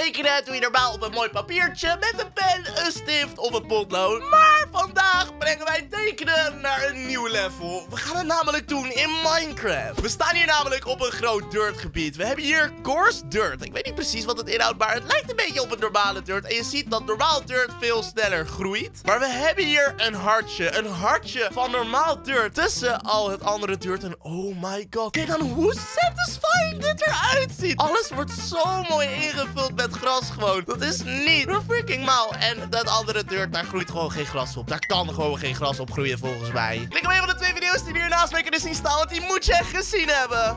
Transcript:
tekenen. Dat doe je normaal op een mooi papiertje met een pen, een stift of een potlood. Maar vandaag brengen wij tekenen naar een nieuw level. We gaan het namelijk doen in Minecraft. We staan hier namelijk op een groot dirtgebied. We hebben hier coarse dirt. Ik weet niet precies wat het inhoudt, maar het lijkt een beetje op een normale dirt. En je ziet dat normaal dirt veel sneller groeit. Maar we hebben hier een hartje. Een hartje van normaal dirt tussen al het andere dirt. En oh my god. Kijk dan hoe satisfying dit eruit ziet. Alles wordt zo mooi ingevuld met gras gewoon. Dat is niet freaking mouw. En dat andere dirt, daar groeit gewoon geen gras op. Daar kan gewoon geen gras op groeien volgens mij. Klik op een van de twee video's die hier naast mij kunnen zien staan, want die moet je echt gezien hebben.